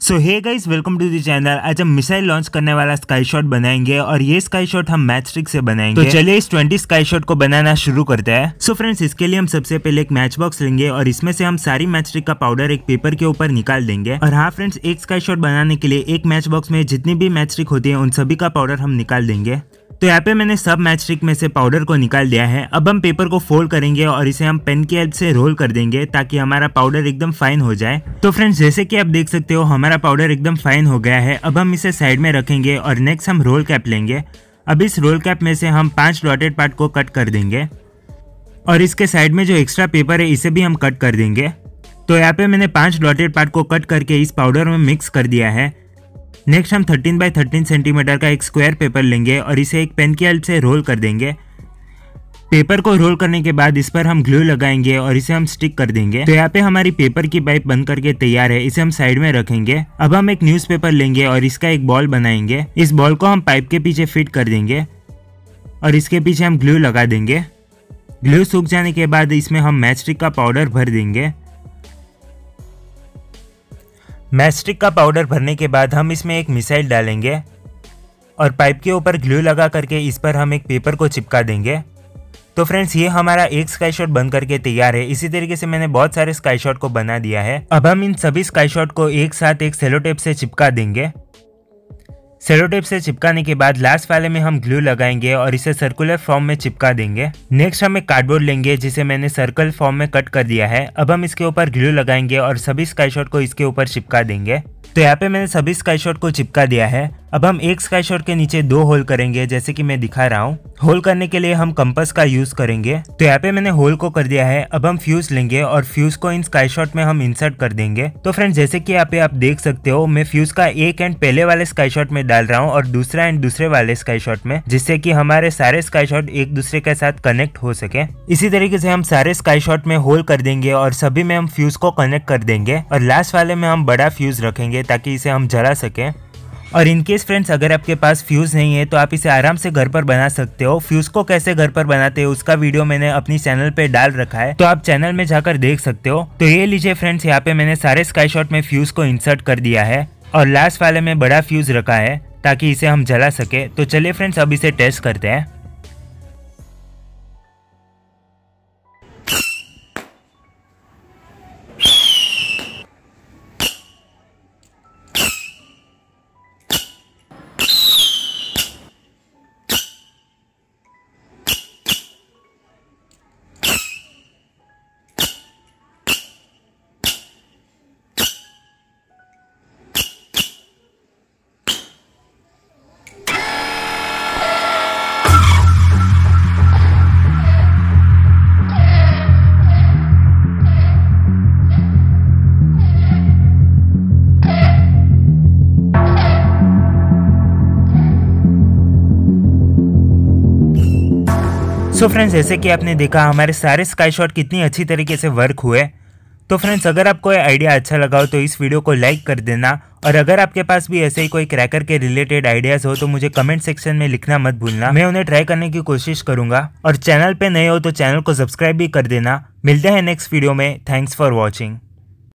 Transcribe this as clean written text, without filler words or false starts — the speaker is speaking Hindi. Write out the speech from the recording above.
So hey guys, welcome to the channel. आज हम मिसाइल लॉन्च करने वाला स्काई शॉट बनाएंगे और ये स्काई शॉट हम मैच ट्रिक से बनाएंगे। तो चलिए इस 20 स्काई शॉट को बनाना शुरू करते हैं। सो फ्रेंड्स, इसके लिए हम सबसे पहले एक मैच बॉक्स लेंगे और इसमें से हम सारी मैच ट्रिक का पाउडर एक पेपर के ऊपर निकाल देंगे। और हाँ फ्रेंड्स, एक स्काई शॉट बनाने के लिए एक मैच बॉक्स में जितनी भी मैच ट्रिक होती है उन सभी का पाउडर हम निकाल देंगे। तो यहाँ पे मैंने सब मैच ट्रिक में से पाउडर को निकाल दिया है। अब हम पेपर को फोल्ड करेंगे और इसे हम पेन की हेल्प से रोल कर देंगे ताकि हमारा पाउडर एकदम फाइन हो जाए। तो फ्रेंड्स, जैसे कि आप देख सकते हो हमारा पाउडर एकदम फाइन हो गया है। अब हम इसे साइड में रखेंगे और नेक्स्ट हम रोल कैप लेंगे। अब इस रोल कैप में से हम 5 डॉटेड पार्ट को कट कर देंगे और इसके साइड में जो एक्स्ट्रा पेपर है इसे भी हम कट कर देंगे। तो यहाँ पे मैंने 5 डॉटेड पार्ट को कट करके इस पाउडर में मिक्स कर दिया है। नेक्स्ट हम 13 बाय 13 सेंटीमीटर का एक स्क्वायर पेपर लेंगे और इसे एक पेन की हेल्प से रोल कर देंगे। पेपर को रोल करने के बाद इस पर हम ग्लू लगाएंगे और इसे हम स्टिक कर देंगे। तो यहाँ पे हमारी पेपर की पाइप बन करके तैयार है। इसे हम साइड में रखेंगे। अब हम एक न्यूज़पेपर लेंगे और इसका एक बॉल बनाएंगे। इस बॉल को हम पाइप के पीछे फिट कर देंगे और इसके पीछे हम ग्लू लगा देंगे। ग्लू सूख जाने के बाद इसमें हम मैच स्टिक का पाउडर भर देंगे। मैच स्टिक का पाउडर भरने के बाद हम इसमें एक मिसाइल डालेंगे और पाइप के ऊपर ग्लू लगा करके इस पर हम एक पेपर को चिपका देंगे। तो फ्रेंड्स, ये हमारा एक स्काई शॉट बन करके तैयार है। इसी तरीके से मैंने बहुत सारे स्काई शॉट को बना दिया है। अब हम इन सभी स्काई शॉट को एक साथ एक सेलो टेप से चिपका देंगे। सेलो टेप से चिपकाने के बाद लास्ट वाले में हम ग्लू लगाएंगे और इसे सर्कुलर फॉर्म में चिपका देंगे। नेक्स्ट हम एक कार्डबोर्ड लेंगे जिसे मैंने सर्कल फॉर्म में कट कर दिया है। अब हम इसके ऊपर ग्लू लगाएंगे और सभी स्काई शॉट को इसके ऊपर चिपका देंगे। तो यहाँ पे मैंने सभी स्काई शॉट को चिपका दिया है। अब हम एक स्काई शॉट के नीचे 2 होल करेंगे जैसे कि मैं दिखा रहा हूँ। होल करने के लिए हम कंपास का यूज करेंगे। तो यहाँ पे मैंने होल को कर दिया है। अब हम फ्यूज लेंगे और फ्यूज को इन स्काई शॉट में हम इंसर्ट कर देंगे। तो फ्रेंड्स, जैसे कि यहाँ पे आप देख सकते हो मैं फ्यूज का एक एंड पहले वाले स्काई शॉट में डाल रहा हूँ और दूसरा एंड दूसरे वाले स्काई शॉट में, जिससे कि हमारे सारे स्काई शॉट एक दूसरे के साथ कनेक्ट हो सके। इसी तरीके से हम सारे स्काई शॉट में होल कर देंगे और सभी में हम फ्यूज को कनेक्ट कर देंगे और लास्ट वाले में हम बड़ा फ्यूज रखेंगे ताकि इसे हम जला सकें। और इनकेस फ्रेंड्स, अगर आपके पास फ्यूज नहीं है तो आप इसे आराम से घर पर बना सकते हो। फ्यूज को कैसे घर पर बनाते हो उसका वीडियो मैंने अपनी चैनल पे डाल रखा है, तो आप चैनल में जाकर देख सकते हो। तो ये लीजिए फ्रेंड्स, यहाँ पे मैंने सारे स्काई शॉट में फ्यूज को इंसर्ट कर दिया है और लास्ट वाले में बड़ा फ्यूज रखा है ताकि इसे हम जला सके। तो चलिए फ्रेंड्स, अब इसे टेस्ट करते हैं। सो फ्रेंड्स, जैसे कि आपने देखा हमारे सारे स्काई शॉट कितनी अच्छी तरीके से वर्क हुए। तो फ्रेंड्स, अगर आपको ये आइडिया अच्छा लगा हो तो इस वीडियो को लाइक कर देना और अगर आपके पास भी ऐसे ही कोई क्रैकर के रिलेटेड आइडियाज हो तो मुझे कमेंट सेक्शन में लिखना मत भूलना। मैं उन्हें ट्राई करने की कोशिश करूंगा। और चैनल पे नए हो तो चैनल को सब्सक्राइब भी कर देना। मिलते हैं नेक्स्ट वीडियो में। Thanks for watching.